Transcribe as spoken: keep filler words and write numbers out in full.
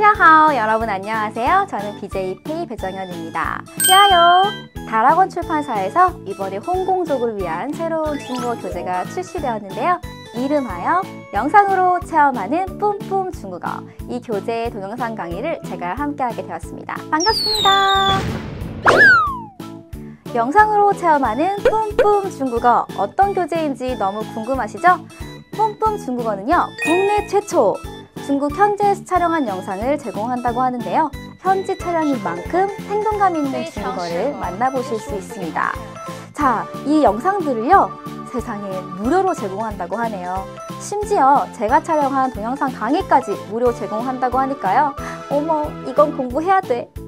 다이샤하오 여러분 안녕하세요. 저는 비제이 페이 배정현입니다. 야요! 다락원 출판사에서 이번에 홍콩족을 위한 새로운 중국어 교재가 출시되었는데요. 이름하여 영상으로 체험하는 뿜뿜 중국어. 이 교재의 동영상 강의를 제가 함께하게 되었습니다. 반갑습니다. 영상으로 체험하는 뿜뿜 중국어, 어떤 교재인지 너무 궁금하시죠? 뿜뿜 중국어는요, 국내 최초 중국 현지에서 촬영한 영상을 제공한다고 하는데요. 현지 촬영인 만큼 생동감 있는 중국어를 만나보실 수 있습니다. 자, 이 영상들을요, 세상에 무료로 제공한다고 하네요. 심지어 제가 촬영한 동영상 강의까지 무료 제공한다고 하니까요. 어머, 이건 공부해야 돼.